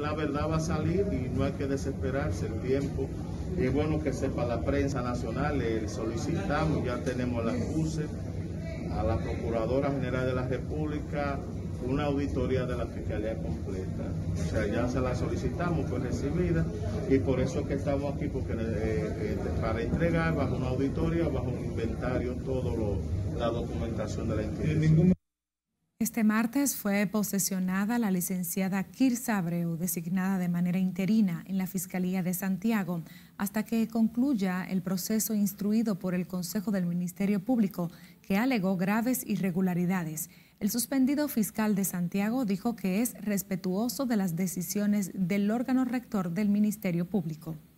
la verdad va a salir y no hay que desesperarse el tiempo. Y es bueno que sepa la prensa nacional, solicitamos, ya tenemos la acuse a la Procuradora General de la República una auditoría de la Fiscalía completa. O sea, ya se la solicitamos, fue recibida y por eso es que estamos aquí, porque para entregar bajo una auditoría, bajo un inventario, toda la documentación de la institución. Este martes fue posesionada la licenciada Kirsa Abreu, designada de manera interina en la Fiscalía de Santiago, hasta que concluya el proceso instruido por el Consejo del Ministerio Público, que alegó graves irregularidades. El suspendido fiscal de Santiago dijo que es respetuoso de las decisiones del órgano rector del Ministerio Público.